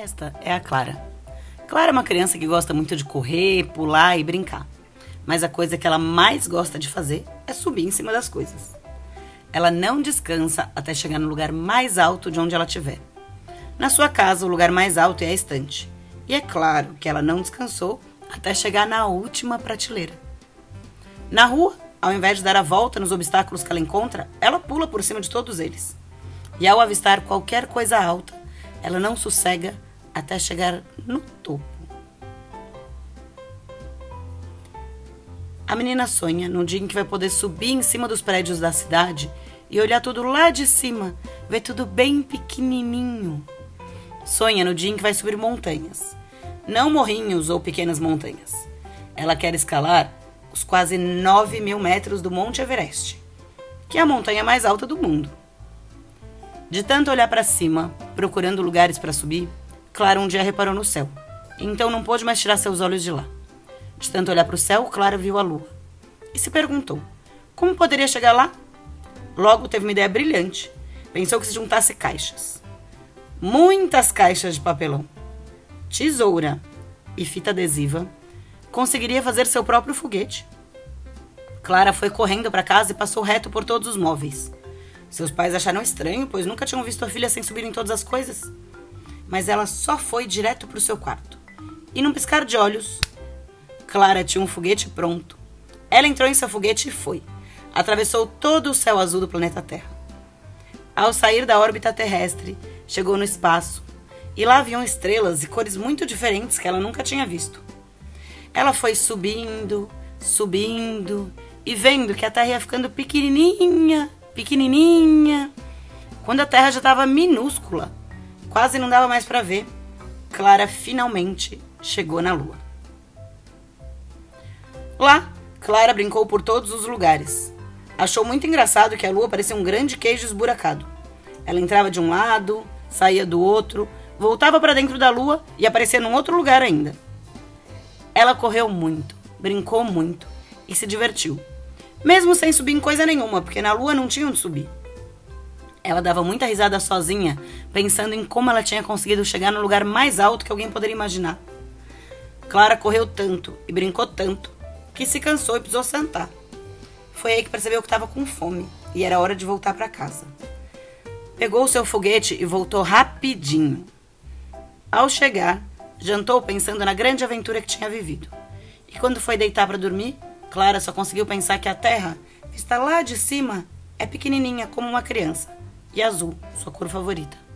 Esta é a Clara. Clara é uma criança que gosta muito de correr, pular e brincar. Mas a coisa que ela mais gosta de fazer é subir em cima das coisas. Ela não descansa até chegar no lugar mais alto de onde ela estiver. Na sua casa, o lugar mais alto é a estante. E é claro que ela não descansou até chegar na última prateleira. Na rua, ao invés de dar a volta nos obstáculos que ela encontra, ela pula por cima de todos eles. E ao avistar qualquer coisa alta, ela não sossega até chegar no topo. A menina sonha num dia em que vai poder subir em cima dos prédios da cidade e olhar tudo lá de cima, ver tudo bem pequenininho. Sonha no dia em que vai subir montanhas, não morrinhos ou pequenas montanhas. Ela quer escalar os quase 9.000 metros do Monte Everest, que é a montanha mais alta do mundo. De tanto olhar para cima, procurando lugares para subir, Clara um dia reparou no céu, e então não pôde mais tirar seus olhos de lá. De tanto olhar para o céu, Clara viu a lua e se perguntou como poderia chegar lá. Logo teve uma ideia brilhante. Pensou que se juntasse caixas, muitas caixas de papelão, tesoura e fita adesiva, conseguiria fazer seu próprio foguete. Clara foi correndo para casa e passou reto por todos os móveis. Seus pais acharam estranho, pois nunca tinham visto a filha sem subir em todas as coisas. Mas ela só foi direto para o seu quarto. E num piscar de olhos, Clara tinha um foguete pronto. Ela entrou em seu foguete e foi. Atravessou todo o céu azul do planeta Terra. Ao sair da órbita terrestre, chegou no espaço. E lá haviam estrelas e cores muito diferentes que ela nunca tinha visto. Ela foi subindo, subindo e vendo que a Terra ia ficando pequenininha, pequenininha. Quando a Terra já estava minúscula, quase não dava mais para ver, Clara finalmente chegou na Lua. Lá, Clara brincou por todos os lugares. Achou muito engraçado que a Lua parecia um grande queijo esburacado. Ela entrava de um lado, saía do outro, voltava para dentro da Lua e aparecia num outro lugar ainda. Ela correu muito, brincou muito e se divertiu, mesmo sem subir em coisa nenhuma, porque na Lua não tinha onde subir. Ela dava muita risada sozinha, pensando em como ela tinha conseguido chegar no lugar mais alto que alguém poderia imaginar. Clara correu tanto e brincou tanto que se cansou e precisou sentar. Foi aí que percebeu que estava com fome e era hora de voltar para casa. Pegou o seu foguete e voltou rapidinho. Ao chegar, jantou pensando na grande aventura que tinha vivido. E quando foi deitar para dormir, Clara só conseguiu pensar que a Terra, vista lá de cima, é pequenininha como uma criança e azul, sua cor favorita.